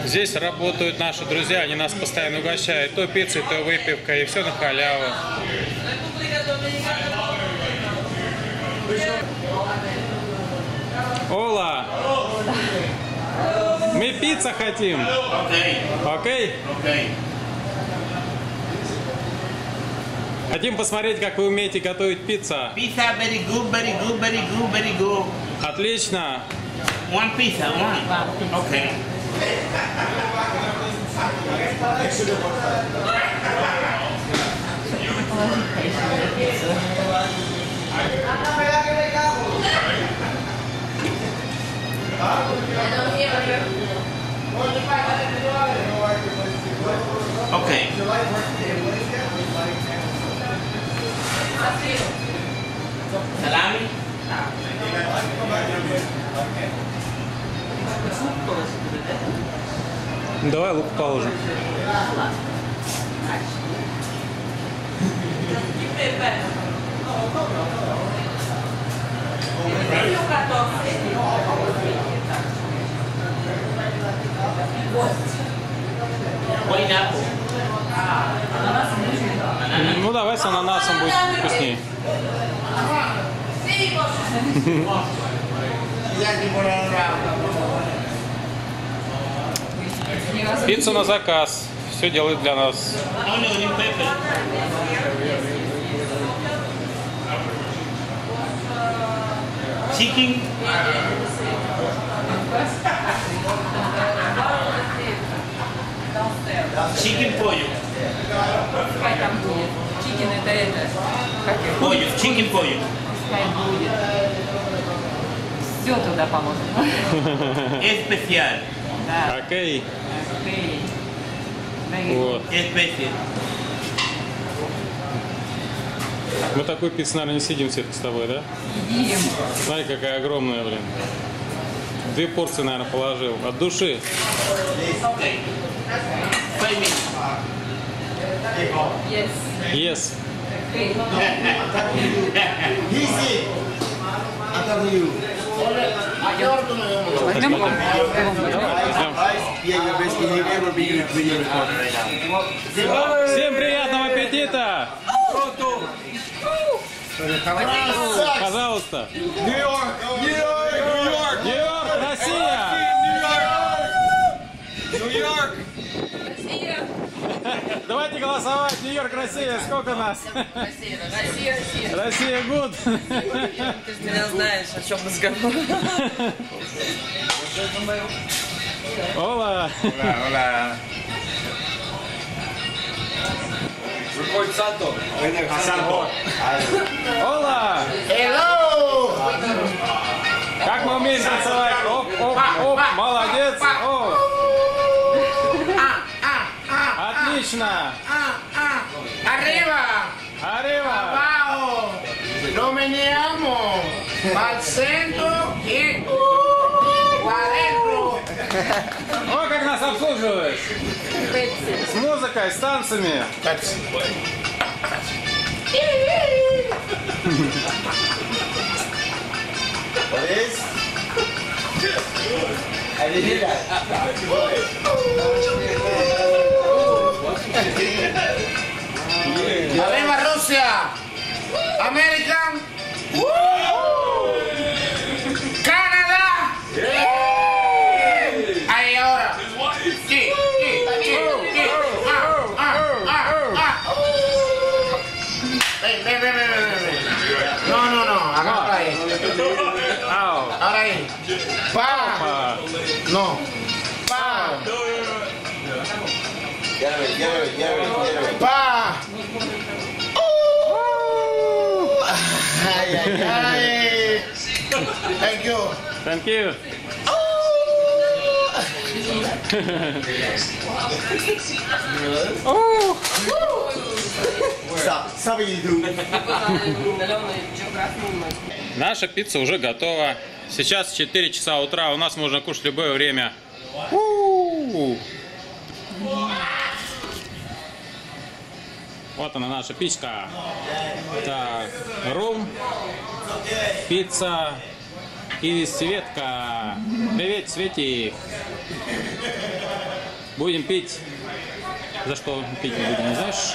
Здесь работают наши друзья, они нас постоянно угощают то пиццей, то выпивкой, и все на халяву. Ола! Мы пицца хотим. Окей? Хотим посмотреть, как вы умеете готовить пиццу. Pizza very good, very good, very good, very good. Отлично. One pizza, one. Okay. Okay. Salami? Давай лук положим. Ну давай с ананасом будет вкуснее. Пицца на заказ. Все делают для нас. Chicken. Chicken pollo. Пускай там будет. Чикен это. Pollo, chicken pollo. Пускай будет. Все туда положено. Especial. Да. Окей. Окей. Вот. Especial. Мы такой пиццы, наверное, не съедим, Светка, с тобой, да? Едим. Смотри, какая огромная, блин. 2 порции, наверное, положил. От души. 5 minutes. Yes. Yes. Окей. Возьмем его? Всем приятного аппетита! Пожалуйста. Нью-Йорк, Россия! Нью-Йорк. Давайте голосовать. Нью-Йорк, Россия. Сколько нас? Россия. Россия, гуд. Ты же меня знаешь, о чем разговор. Ола. Hola. Record Santo. Santo. Ола. Hello. Как мы умеем танцевать? Оп, оп, оп. Молодец. О. Отлично. Arriba. Arriba. Abajo. Lo meneamos. Al centro y adentro. О, как нас обслуживаешь. С музыкой, с танцами. Arriba Rusia. American. Canadá. Ahí ahora. Sí. Ven. No. Acá ahí. Ау. Ahora ahí. Pa. А, No. Pa. Pa. Ay. Thank you. Thank you. Наша пицца уже готова. Сейчас 4 часа утра. У нас можно кушать в любое время. Вот она, наша пичка. Так, рум, пицца и Светка. Привет, Светик. Будем пить. За что пить мы будем, не знаешь?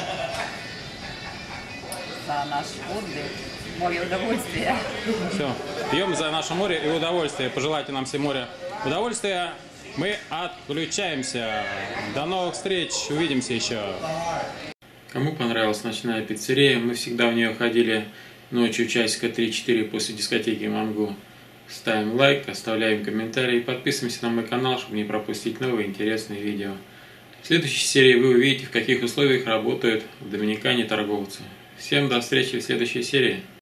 За наш отдых, море удовольствия. Все. Пьем за наше море и удовольствие. Пожелайте нам всем моря удовольствия. Мы отключаемся. До новых встреч. Увидимся еще. Кому понравилась ночная пиццерия? Мы всегда в нее ходили ночью часика 3-4 после дискотеки Мангу. Ставим лайк, оставляем комментарии, подписываемся на мой канал, чтобы не пропустить новые интересные видео. В следующей серии вы увидите, в каких условиях работают в Доминикане торговцы. Всем до встречи в следующей серии.